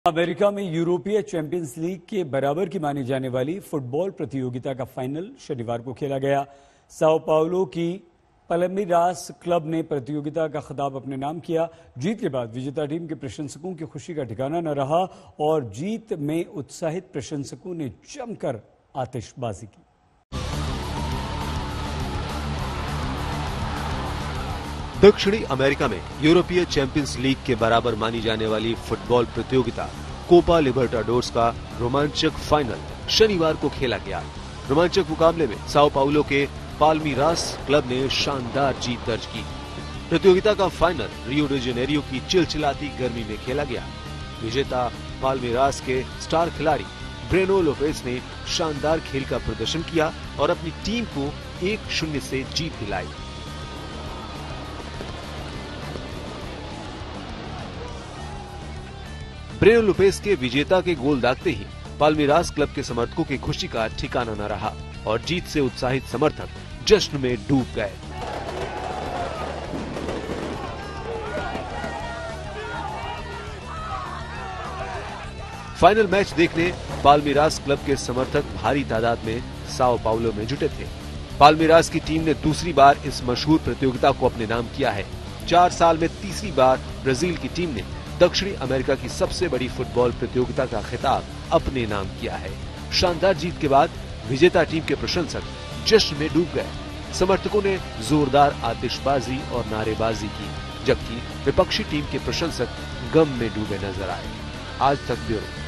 America में यूरोपीय champions league के बराबर की मानी जाने वाली फुटबॉल प्रतियोगिता का फाइनल शनिवार को खेला गया। साओ पाउलो की पाल्मीरास क्लब ने प्रतियोगिता का खिताब अपने नाम किया। जीत के बाद विजेता टीम के प्रशंसकों की खुशी का ठिकाना न रहा और जीत में उत्साहित प्रशंसकों ने जमकर आतिशबाजी की। दक्षिणी अमेरिका में यूरोपीय चैंपियंस लीग के बराबर मानी जाने वाली फुटबॉल प्रतियोगिता कोपा लिबर्टाडोर्स का रोमांचक फाइनल शनिवार को खेला गया। रोमांचक मुकाबले में साओ पाउलो के पाल्मीरास क्लब ने शानदार जीत दर्ज की। प्रतियोगिता का फाइनल रियो डी जेनेरियो की चिलचिलाती गर्मी में खेला गया। विजेता पाल्मीरास के स्टार खिलाड़ी ब्रेनो लोपेज ने शानदार खेल का प्रदर्शन किया और अपनी टीम को 1-0 से जीत दिलाई। ब्रेनो लोपेज के विजेता के गोल दागते ही पाल्मीरास क्लब के समर्थकों की खुशी का ठिकाना न रहा और जीत से उत्साहित समर्थक जश्न में डूब गए। फाइनल मैच देखने पाल्मीरास क्लब के समर्थक भारी तादाद में साओ पाउलो में जुटे थे। पाल्मीरास की टीम ने दूसरी बार इस मशहूर प्रतियोगिता को अपने नाम किया है। 4 साल में तीसरी बार ब्राजील की टीम ने दक्षिणी अमेरिका की सबसे बड़ी फुटबॉल प्रतियोगिता का खिताब अपने नाम किया है। शानदार जीत के बाद विजेता टीम के प्रशंसक जश्न में डूब गए। समर्थकों ने जोरदार आतिशबाजी और नारेबाजी की, जबकि विपक्षी टीम के प्रशंसक गम में डूबे नजर आए। आज तक ब्यूरो।